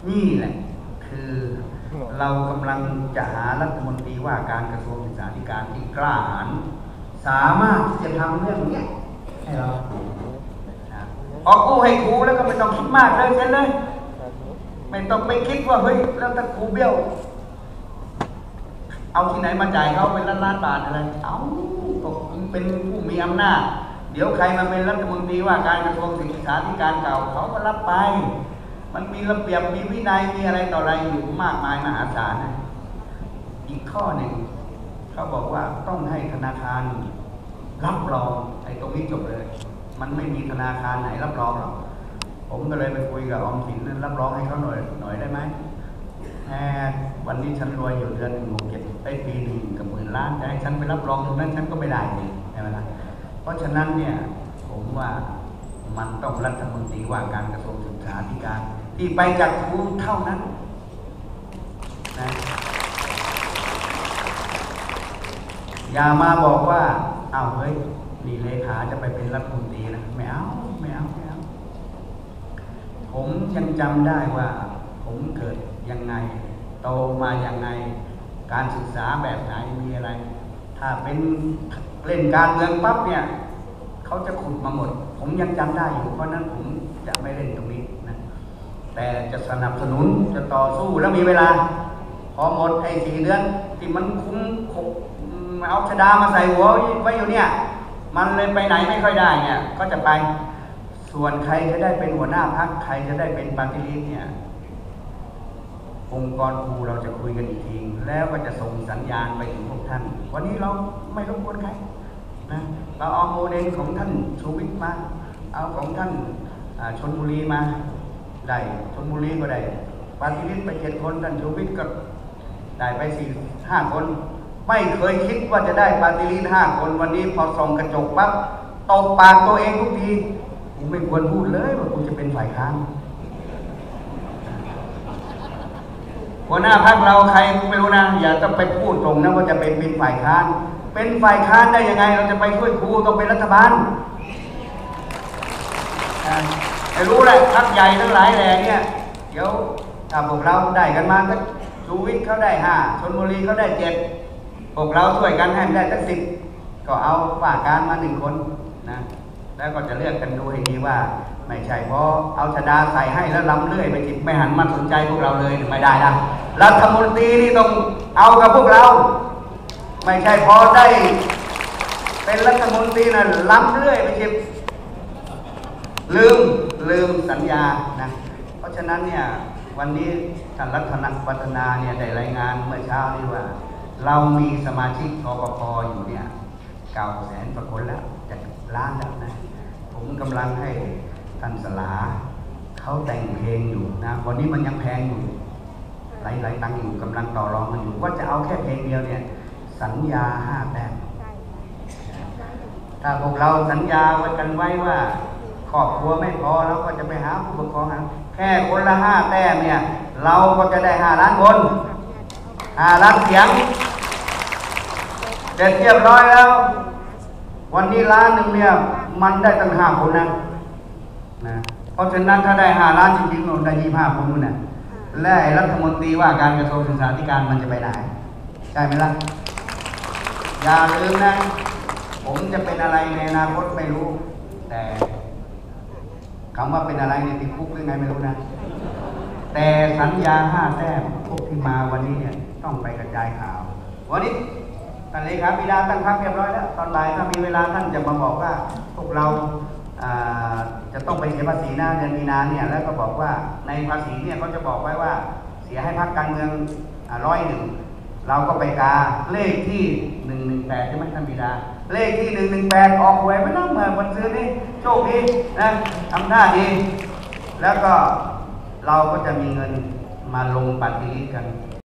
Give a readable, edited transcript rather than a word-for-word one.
นี่แหละคือเรากำลังจะหารัฐมนตรีว่าการกระทรวงศึกษาธิการที่กล้าหาญสามารถที่จะทำเรื่องนี้ให้เราออกกู้ให้ครูแล้วก็ไม่ต้องคิดมากเลยเช่นเลยไม่ต้องไปคิดว่าเฮ้ยแล้วถ้าครูเบี้ยวเอาที่ไหนมาจ่ายเขาเป็นล้านบาทอะไรเอาเป็นผู้มีอำนาจเดี๋ยวใครมาเป็นรัฐมนตรีว่าการกระทรวงศึกษาธิการเก่าเขาก็รับไปมันมีระเบียบมีวินัยมีอะไรต่ออะไรอยู่มากมายมหาศาลนะอีกข้อหนึ่งเขาบอกว่าต้องให้ธนาคารรับรองไอ้ตรงนี้จบเลยมันไม่มีธนาคารไหนรับรองหรอกผมก็เลยไปคุยกับออมสินรับรองให้เขาหน่อยได้ไหมวันนี้ฉันรวยอยู่เดือน1 6 7ได้ปี1กับ10,000 ล้านจะให้ฉันไปรับรองตรงนั้นฉันก็ไม่ได้ใช่ไหมล่ะเพราะฉะนั้นเนี่ยผมว่ามันต้องรัฐมนตรีว่าการกระทรวงศึกษาธิการที่ไปจากครูเท่านั้นนะอย่ามาบอกว่าอ้าวเฮ้ยนี่เลขาจะไปเป็นรัฐมนตรีนะไม่เอาผมยังจำได้ว่าผมเกิดยังไงโตมายังไงการศึกษาแบบไหนมีอะไรถ้าเป็นเล่นการเมืองปั๊บเนี่ยเขาจะขุดมาหมดผมยังจำได้อยู่เพราะนั้นผมจะไม่เล่นตรงนี้นะแต่จะสนับสนุนจะต่อสู้แล้วมีเวลาพอหมดไอ้4 เดือนที่มันคุ้มเอาชดามาใส่หัวไว้อยู่เนี่ยมันเลยไปไหนไม่ค่อยได้เนี่ยก็จะไปส่วนใครจะได้เป็นหัวหน้าพรรคใครจะได้เป็นปฏิริษีเนี่ยองค์กรครูเราจะคุยกันอีกทีแล้วก็จะส่งสัญญาณไปถึงพวกท่านวันนี้เราไม่รบกวนใครนะเราเอาโมเดลของท่านชูวิทย์มาเอาของท่านชลบุรีมาได้ชลบุรีก็ได้ปฏิริษีไป7 คนท่านชูวิทย์ก็ได้ไป5 คนไม่เคยคิดว่าจะได้ปฏิริษี5 คนวันนี้พอส่องกระจกปั๊บตบปากตัวเองทุกทีกูไม่ควรพูดเลยว่ากูจะเป็นฝ่ายค้านหัวหน้าพรรคเราใครไม่รู้นะอย่าต้องไปพูดตรงนะว่าจะเป็นฝ่ายค้านเป็นฝ่ายค้านได้ยังไงเราจะไปช่วยครูต้องเป็นรัฐบาลไม่รู้แหละพรรคใหญ่ทั้งหลายแหล่เนี่ยเดี๋ยวถ้าพวกเราได้กันมาก็ชูวิทย์เขาได้5ชลบุรีเขาได้7พวกเราช่วยกันให้ได้สัก10ก็เอาว่าการมา1 คนนะแล้วก็จะเลือกกันดูให้ดีว่าไม่ใช่เพราะเอาชดาใส่ให้แล้วล้ำเลื่อยไปจิตไม่หันมาสนใจพวกเราเลยไม่ได้นะรัฐมนตรีนี่ต้องเอากับพวกเราไม่ใช่พอได้เป็นรัฐมนตรีนะล้ำเลื่อยไปจิตลืมสัญญานะเพราะฉะนั้นเนี่ยวันนี้ท่านรัฐวัฒนาเนี่ยได้รายงานเมื่อเช้านี้ว่าเรามีสมาชิกกปป.อยู่เนี่ย900,000 กว่าคนแล้วจะล้านแล้วนะผมกำลังให้ท่านสลาเขาแต่งเพลงอยู่นะวันนี้มันยังแพงอยู่หลายตังค์อยู่กำลังต่อรองมันอยู่ว่าจะเอาแค่เพลงเดียวเนี่ยสัญญา5 แต้มถ้าพวกเราสัญญาไว้กันไว้ว่าครอบครัวไม่พอเราก็จะไปหาผู้ปกครองแค่คนละ5 แต้มเนี่ยเราก็จะได้5 ล้านคน5 ล้านเสียงเสร็จเรียบร้อยแล้ววันนี้1 ล้านเนี่ยมันได้ตั้ง5 คนนะเพราะฉะนั้นถ้าได้5 ล้านจริงๆเราได้25 คนนะและรัฐมนตรีว่าการกระทรวงศึกษาธิการมันจะไปไหนใช่ไหมล่ะอย่าลืมนะผมจะเป็นอะไรในอนาคตไม่รู้แต่คำว่าเป็นอะไรในติดคุกหรือไงไม่รู้นะแต่สัญญา5 แต้มพวกที่มาวันนี้เนี่ยต้องไปกระจายข่าววันนี้ท่านเลขาบิดาตั้งพรรคเรียบร้อยแล้วตอนบ่ายถ้ามีเวลาท่านจะมาบอกว่าพวกเราจะต้องไปเสียภาษีนะเดือนมีนาเนี่ยแล้วก็บอกว่าในภาษีเนี่ยเขาจะบอกไว้ว่าเสียให้พรรคการเมือง101เราก็ไปกาเลขที่118ใช่ไหมท่านบิดาเลขที่118ออกหวยไม่ต้องเหมือนวันซื้อนี่โชคดีนะทำหน้าดีแล้วก็เราก็จะมีเงินมาลงปฏิริษีกัน